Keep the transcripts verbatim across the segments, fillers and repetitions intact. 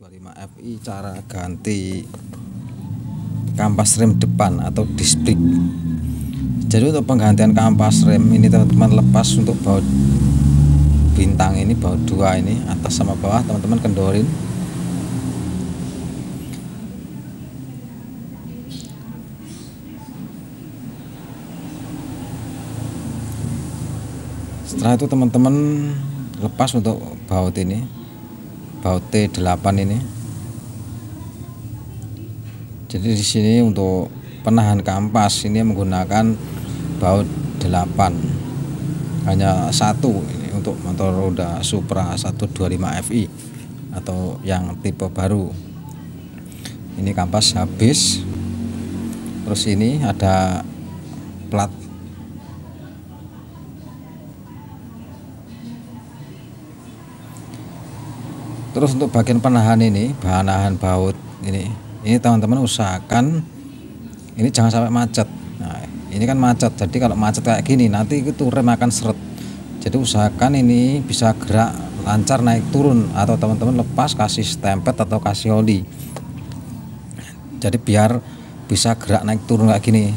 dua puluh lima F I cara ganti kampas rem depan atau disc brake. Jadi untuk penggantian kampas rem ini teman-teman, lepas untuk baut bintang ini, baut dua ini, atas sama bawah, teman-teman kendorin. Setelah itu teman-teman lepas untuk baut ini, baut T delapan ini. Jadi di sini untuk penahan kampas ini menggunakan baut delapan, hanya satu ini untuk motor roda Supra seratus dua puluh lima F I atau yang tipe baru. Ini kampas habis. Terus ini ada plat. Terus untuk bagian penahan ini, penahan baut ini, ini teman-teman usahakan ini jangan sampai macet. Nah, ini kan macet. Jadi kalau macet kayak gini nanti itu rem akan seret. Jadi usahakan ini bisa gerak lancar naik turun, atau teman-teman lepas kasih stempet atau kasih oli. Jadi biar bisa gerak naik turun kayak gini.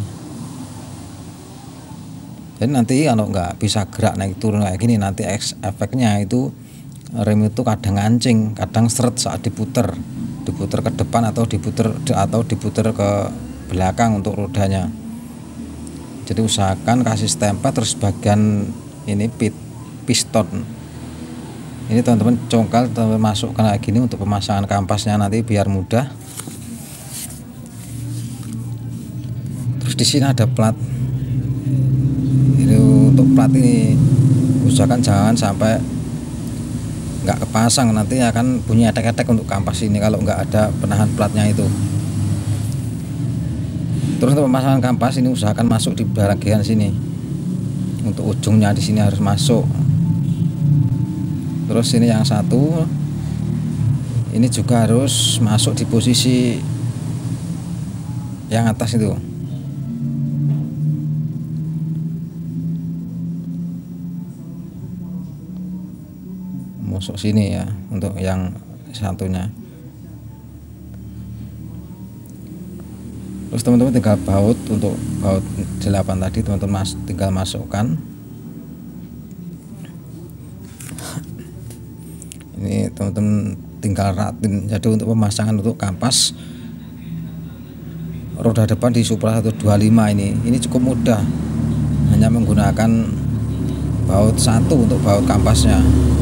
Jadi nanti kalau nggak bisa gerak naik turun kayak gini, nanti efeknya itu rem itu kadang ngancing, kadang seret saat diputer, diputer ke depan atau diputer atau diputer ke belakang untuk rodanya. Jadi usahakan kasih stempel. Terus bagian ini pit piston ini teman-teman congkal, teman-teman masukkan kayak gini untuk pemasangan kampasnya nanti biar mudah. Terus di sini ada plat. Ini untuk plat ini usahakan jangan sampai nggak kepasang, nanti akan bunyi etek-etek untuk kampas ini kalau nggak ada penahan platnya itu. Terus untuk pemasangan kampas ini usahakan masuk di bagian sini, untuk ujungnya di sini harus masuk. Terus ini yang satu ini juga harus masuk di posisi yang atas itu. Masuk sini ya untuk yang satunya. Terus teman-teman tinggal baut, untuk baut delapan tadi teman-teman mas, tinggal masukkan. Ini teman-teman tinggal ratin. Jadi untuk pemasangan untuk kampas roda depan di Supra seratus dua puluh lima ini ini cukup mudah, hanya menggunakan baut satu untuk baut kampasnya.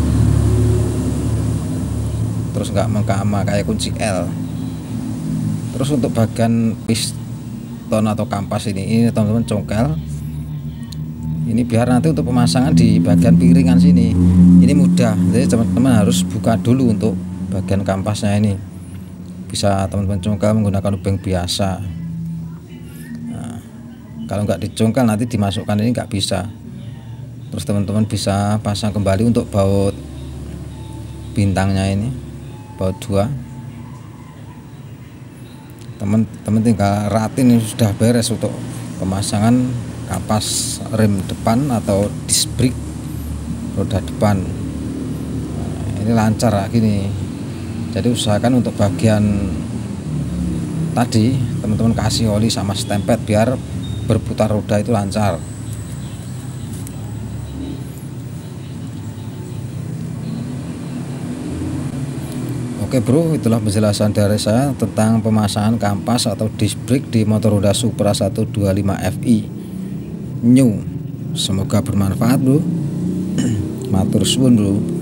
Terus nggak mengkama kayak kunci L. Terus untuk bagian piston atau kampas ini, ini teman-teman congkel. Ini biar nanti untuk pemasangan di bagian piringan sini ini mudah. Jadi teman-teman harus buka dulu untuk bagian kampasnya ini. Bisa teman-teman congkel menggunakan lubang biasa. Nah, kalau nggak dicongkel nanti dimasukkan ini nggak bisa. Terus teman-teman bisa pasang kembali untuk baut bintangnya ini, baut dua. Teman-teman tinggal ratin, ini sudah beres untuk pemasangan kampas rem depan atau disc brake roda depan. Nah, ini lancar kayak gini. Jadi usahakan untuk bagian tadi teman-teman kasih oli sama stempet biar berputar roda itu lancar. Oke bro, itulah penjelasan dari saya tentang pemasangan kampas atau disc brake di motor Honda Supra seratus dua puluh lima F I new. Semoga bermanfaat bro. Matur suwun bro.